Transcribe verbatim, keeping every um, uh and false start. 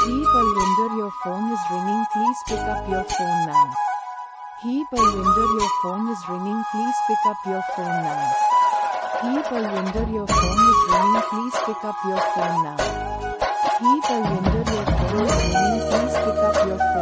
He Palvinder, your phone is ringing, please pick up your phone now. He Palvinder, your phone is ringing, please pick up your phone now. He Palvinder, your phone is ringing, please pick up your phone now. He Palvinder, your phone is ringing, please pick up your phone.